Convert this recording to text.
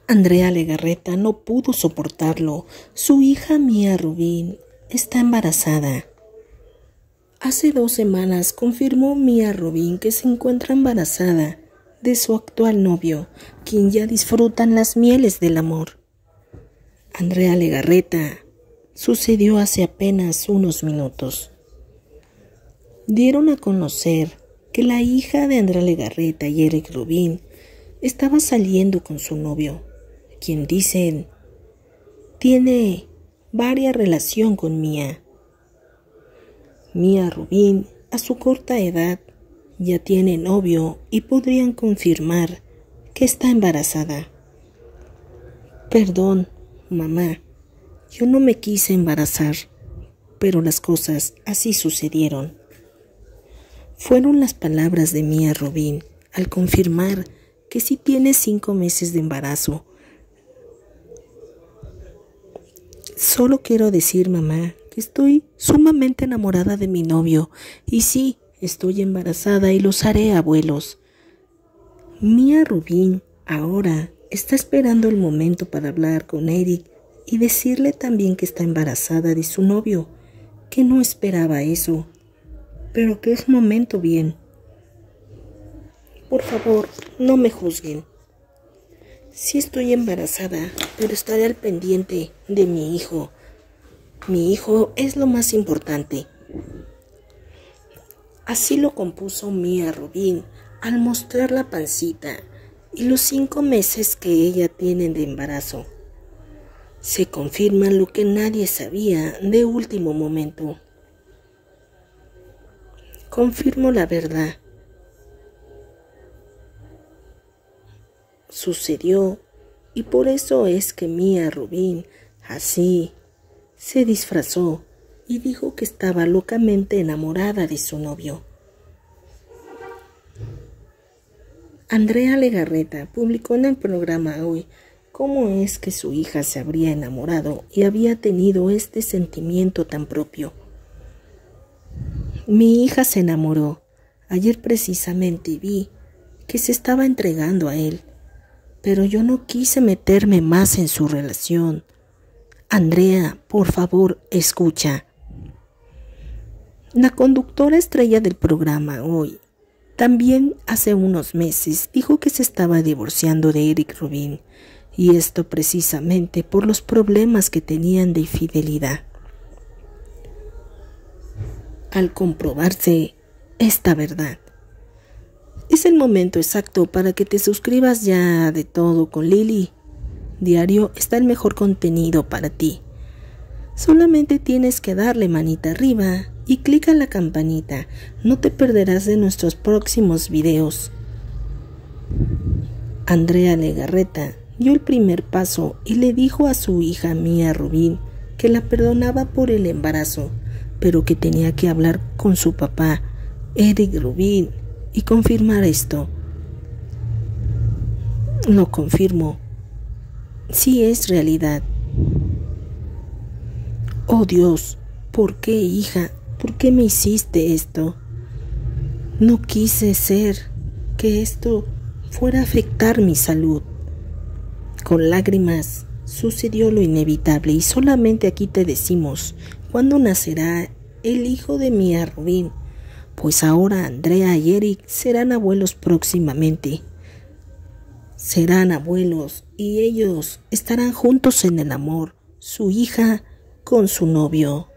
Andrea Legarreta no pudo soportarlo. Su hija Mía Rubín está embarazada. Hace 2 semanas confirmó Mía Rubín que se encuentra embarazada de su actual novio, quien ya disfrutan las mieles del amor. Andrea Legarreta sucedió hace apenas unos minutos. Dieron a conocer que la hija de Andrea Legarreta y Eric Rubin estaba saliendo con su novio, quien dicen tiene varias relaciones con Mía. Mía Rubin, a su corta edad, ya tiene novio y podrían confirmar que está embarazada. Perdón, mamá, yo no me quise embarazar, pero las cosas así sucedieron. Fueron las palabras de Mía Rubin al confirmar que sí tiene 5 meses de embarazo. Solo quiero decir, mamá, que estoy sumamente enamorada de mi novio y sí, estoy embarazada y los haré abuelos. Mía Rubin ahora está esperando el momento para hablar con Eric y decirle también que está embarazada de su novio, que no esperaba eso, pero que es momento bien. Por favor, no me juzguen. Sí estoy embarazada, pero estaré al pendiente de mi hijo. Mi hijo es lo más importante. Así lo compuso Mía Rubin al mostrar la pancita y los 5 meses que ella tiene de embarazo. Se confirma lo que nadie sabía de último momento. Confirmo la verdad. Sucedió y por eso es que Mía Rubin así se disfrazó y dijo que estaba locamente enamorada de su novio. Andrea Legarreta publicó en el programa Hoy cómo es que su hija se habría enamorado y había tenido este sentimiento tan propio. Mi hija se enamoró. Ayer precisamente vi que se estaba entregando a él, pero yo no quise meterme más en su relación. Andrea, por favor, escucha. La conductora estrella del programa Hoy también hace unos meses dijo que se estaba divorciando de Eric Rubin, y esto precisamente por los problemas que tenían de infidelidad. Al comprobarse esta verdad, es el momento exacto para que te suscribas ya de todo con Lili. Diario está el mejor contenido para ti. Solamente tienes que darle manita arriba y clica en la campanita. No te perderás de nuestros próximos videos. Andrea Legarreta dio el primer paso y le dijo a su hija Mía Rubin que la perdonaba por el embarazo, pero que tenía que hablar con su papá, Eric Rubin, y confirmar esto. Lo confirmo. Sí es realidad. Oh Dios, ¿por qué, hija? ¿Por qué me hiciste esto? No quise ser que esto fuera a afectar mi salud. Con lágrimas sucedió lo inevitable y solamente aquí te decimos cuándo nacerá el hijo de Mía Rubin, pues ahora Andrea y Eric serán abuelos próximamente. Serán abuelos y ellos estarán juntos en el amor, su hija con su novio.